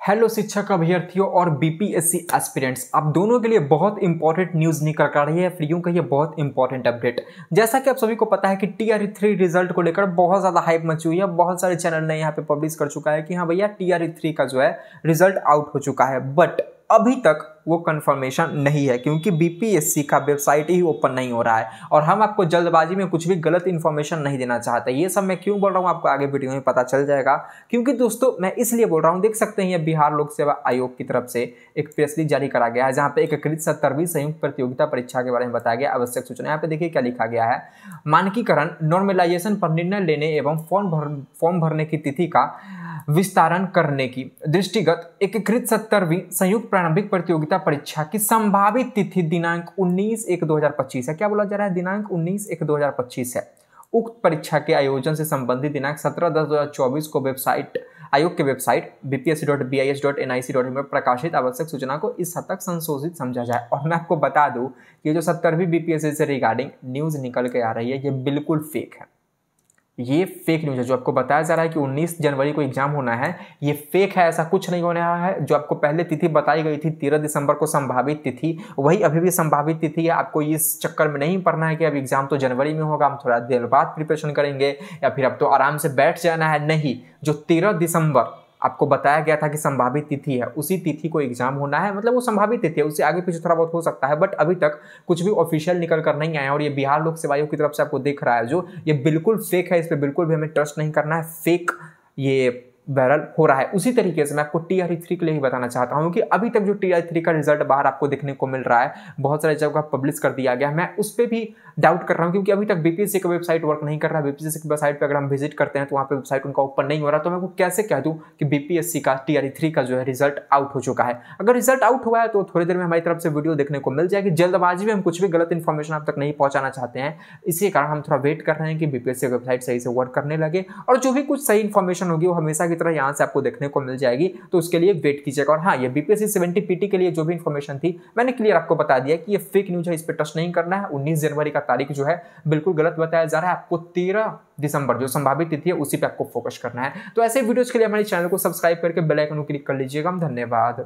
Hello शिक्षक अभ्यर्थियों और बीपीएससी एस्पिरेंट्स, आप दोनों के लिए बहुत इंपॉर्टेंट न्यूज़ निकल कर रही है। फ्रीयों का ये बहुत इंपॉर्टेंट अपडेट। जैसा कि आप सभी को पता है कि TRE3 रिजल्ट को लेकर बहुत ज़्यादा हाइप मची हुई है। बहुत सारे चैनल ने यहाँ पे पब्लिश कर चुका है कि हाँ भैया TRE3 का जो है रिजल्ट आउट हो चुका है, बट अभी तक वो कंफर्मेशन नहीं है क्योंकि बीपीएससी का वेबसाइट ही ओपन नहीं हो रहा है और हम आपको जल्दबाजी में कुछ भी गलत इन्फॉर्मेशन नहीं देना चाहते। ये सब मैं क्यों बोल रहा हूँ आपको आगे वीडियो में पता चल जाएगा, क्योंकि दोस्तों मैं इसलिए बोल रहा हूँ, देख सकते हैं ये बिहार लोक सेवा आयोग की तरफ से एक प्रेस रिलीज जारी करा गया है जहाँ पे एकीकृत 70वीं संयुक्त प्रतियोगिता परीक्षा के बारे में बताया गया आवश्यक सूचना। यहाँ पे देखिए क्या लिखा गया है। मानकीकरण नॉर्मलाइजेशन पर निर्णय लेने एवं फॉर्म भरने की तिथि का विस्तारण करने की दृष्टिगत एकीकृत 70वीं संयुक्त प्रारंभिक प्रतियोगिता परीक्षा की संभावित तिथि दिनांक 19/1/2025 है। क्या बोला जा रहा है? दिनांक 19/1/2025 है। उक्त परीक्षा के आयोजन से संबंधित दिनांक 17/10/2024 को वेबसाइट आयोग के वेबसाइट bps.bis.nic.in में प्रकाशित आवश्यक सूचना को इस हद तक संशोधित समझा जाए। और मैं आपको बता दूं कि जो 70वीं बीपीएससी से रिगार्डिंग न्यूज निकल के आ रही है, ये बिल्कुल फेक है। ये फेक न्यूज़ है। जो आपको बताया जा रहा है कि 19 जनवरी को एग्जाम होना है, ये फेक है। ऐसा कुछ नहीं होने रहा है। जो आपको पहले तिथि बताई गई थी 13 दिसंबर को संभावित तिथि, वही अभी भी संभावित तिथि है। आपको इस चक्कर में नहीं पड़ना है कि अब एग्जाम तो जनवरी में होगा, हम थोड़ा देर बाद प्रिपरेशन करेंगे या फिर अब तो आराम से बैठ जाना है। नहीं, जो 13 दिसंबर आपको बताया गया था कि संभावित तिथि है, उसी तिथि को एग्जाम होना है। मतलब वो संभावित तिथि है, उससे आगे पीछे थोड़ा बहुत हो सकता है, बट अभी तक कुछ भी ऑफिशियल निकल कर नहीं आया। और ये बिहार लोक सेवा आयोग की तरफ से आपको दिख रहा है, जो ये बिल्कुल फेक है। इस पर बिल्कुल भी हमें ट्रस्ट नहीं करना है। फेक ये वायरल हो रहा है। उसी तरीके से मैं आपको TRE3 के लिए ही बताना चाहता हूं कि अभी तक जो TRE3 का रिजल्ट बाहर आपको देखने को मिल रहा है, बहुत सारे जगह पब्लिश कर दिया गया है। मैं उस पर भी डाउट कर रहा हूं क्योंकि अभी तक बीपीएससी का वेबसाइट वर्क नहीं कर रहा है। बीपीएससी की वेबसाइट पर अगर हम विजिट करते हैं तो वहाँ पे वेबसाइट उनका ओपन नहीं हो रहा। तो मैं आपको कैसे कह दूं कि बीपीएससी का TRE3 का जो है रिजल्ट आउट हो चुका है। अगर रिजल्ट आउट हुआ है तो थोड़ी देर में हमारी तरफ से वीडियो देखने को मिल जाएगी। जल्दबाजी में हम कुछ भी गलत इन्फॉर्मेशन आप तक नहीं पहुंचाना चाहते हैं, इसी कारण हम थोड़ा वेट कर रहे हैं कि बीपीएससी वेबसाइट सही से वर्क करने लगे और जो भी कुछ सही इन्फॉर्मेशन होगी वो हमेशा की तरह यहाँ से आपको देखने को मिल जाएगी। तो उसके लिए वेट कीजिएगा। और हाँ, ये बीपीएससी 70 पीटी के लिए जो भी इन्फॉर्मेशन थी मैंने क्लियर आपको बता दिया कि ये फेक न्यूज है, इस पर ट्रस्ट नहीं करना है। 19 जनवरी का तारीख जो है बिल्कुल गलत बताया जा रहा है। आपको 13 दिसंबर जो संभावित तिथि है उसी पे आपको फोकस करना है। तो ऐसे वीडियोस के लिए हमारे चैनल को सब्सक्राइब करके बेल आइकन को क्लिक कर लीजिएगा। धन्यवाद।